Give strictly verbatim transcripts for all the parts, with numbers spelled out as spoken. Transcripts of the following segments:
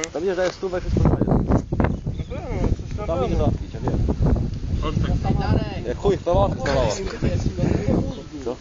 To widzisz, że jest stówę i wszystko znajdzie. No to, Tam idzie załatwić, ja wiem. Jak chuj w temat stawało. Co?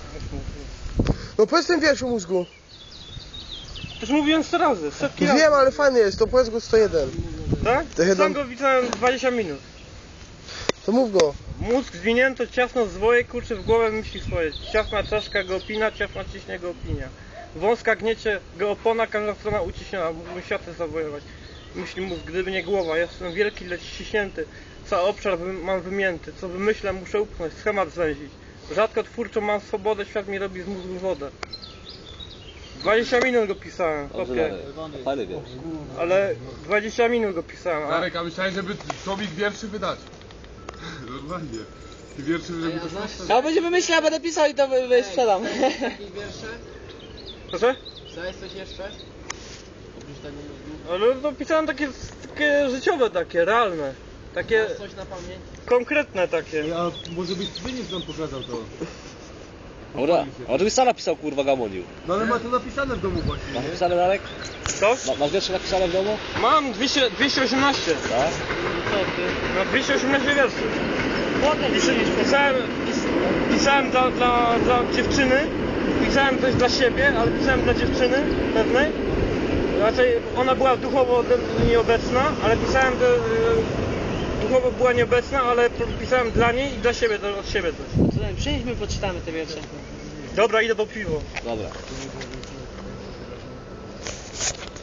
No powiedz ten wiersz o mózgu. Już mówiłem sto razy, setki razy. Wiem, ale fajny jest, to powiedz go sto jeden. Tak? To jeden- Sam go widziałem dwadzieścia minut. To mów go. Mózg zwinięto, ciasno zwoje, kurczy w głowę myśli swoje. Ciasna czaszka go opina, ciasna ciśnie go opinia. Wąska gniecie go opona, każda strona uciśniona. Mógłbym światy zawojować. Myśli mózg, gdyby nie głowa. Jestem wielki, lecz ściśnięty. Cały obszar wy mam wymięty. Co wymyślę, muszę upchnąć, schemat zwęzić. Rzadko twórczą mam swobodę, świat mi robi z mózgu wodę. dwadzieścia minut go pisałem, chłopie. Fajny wiersz. Ale dwadzieścia minut go pisałem. A... Darek, a myślałem, żeby tomik wierszy wydać. Normalnie. I wierszy, żeby to szło. Ja będziemy myśleć, ja będę pisał i to wy, wy sprzedam. Jakieś wiersze? Proszę? Znałeś coś jeszcze? Oprócz tego mózgu? Ale to pisałem takie, takie życiowe, takie realne. Takie Masz coś na pamięć? konkretne takie. A może byś wynik nam pokazał to? Dobra, a żebyś sam napisał kurwa gamonił. No ale ma to napisane w domu właśnie, Masz nie? napisane Darek? Co? Ma, masz wiersze napisane w domu? Mam dwieście, dwieście osiemnaście. Tak? No dwieście osiemnaście wierszy. Pis- Pisałem, pis- pisałem dla, dla, dla dziewczyny, pisałem coś dla siebie, ale pisałem dla dziewczyny pewnej. Raczej ona była duchowo nieobecna, ale pisałem, że y, duchowo była nieobecna, ale pisałem dla niej i dla siebie, to od siebie coś. Przyjdźmy, poczytamy te wiersze. Dobra, idę po piwo. Dobra.